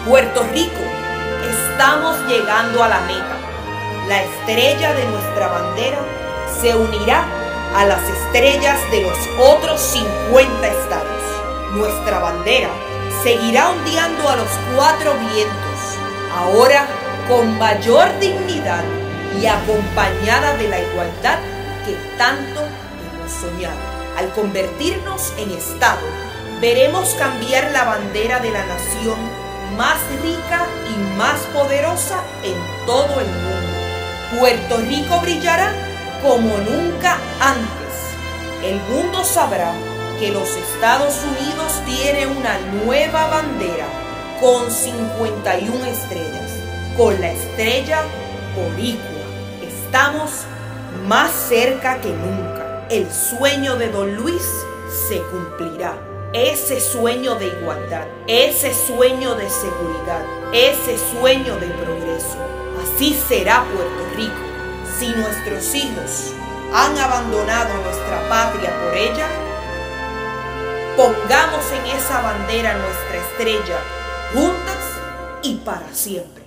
Puerto Rico, estamos llegando a la meta. La estrella de nuestra bandera se unirá a las estrellas de los otros 50 estados. Nuestra bandera seguirá ondeando a los 4 vientos, ahora con mayor dignidad y acompañada de la igualdad que tanto hemos soñado. Al convertirnos en estado, veremos cambiar la bandera de la nación más rica y más poderosa en todo el mundo. Puerto Rico brillará como nunca antes. El mundo sabrá que los Estados Unidos tiene una nueva bandera con 51 estrellas, con la estrella boricua. Estamos más cerca que nunca. El sueño de Don Luis se cumplirá. Ese sueño de igualdad, ese sueño de seguridad, ese sueño de progreso. Así será Puerto Rico. Si nuestros hijos han abandonado nuestra patria por ella, pongamos en esa bandera nuestra estrella, juntas y para siempre.